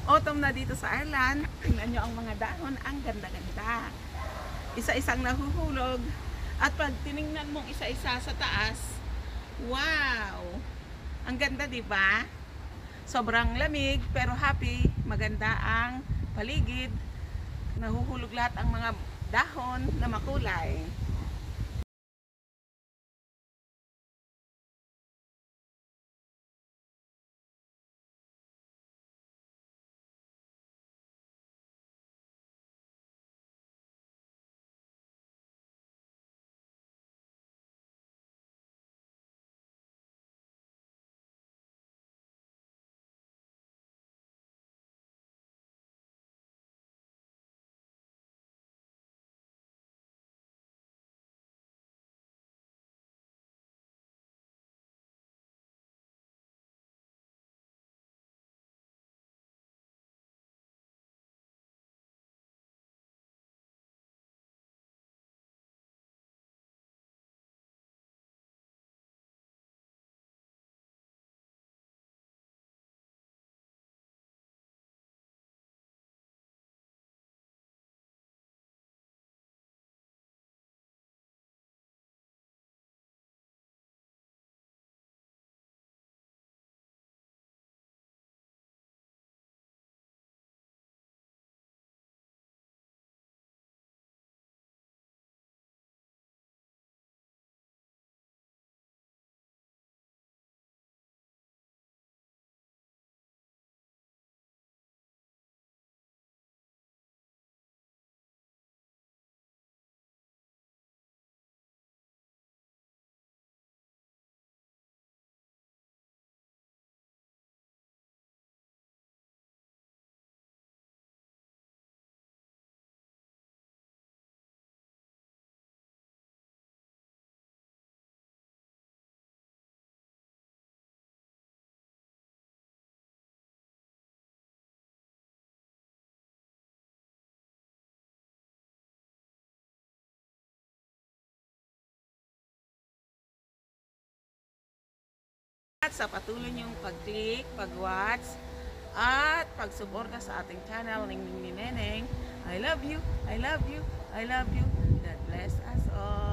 Autumn na dito sa Ireland. Tingnan nyo ang mga dahon. Ang ganda-ganda. Isa-isang nahuhulog. At pag tiningnan mong isa-isa sa taas, wow! Ang ganda, di ba? Sobrang lamig pero happy. Maganda ang paligid. Nahuhulog lahat ang mga dahon na makulay. At sa patuloy niyong pag-click, pag-watch, at pagsuporta sa ating channel, Ningning ni Neneng. I love you, I love you, I love you. God bless us all.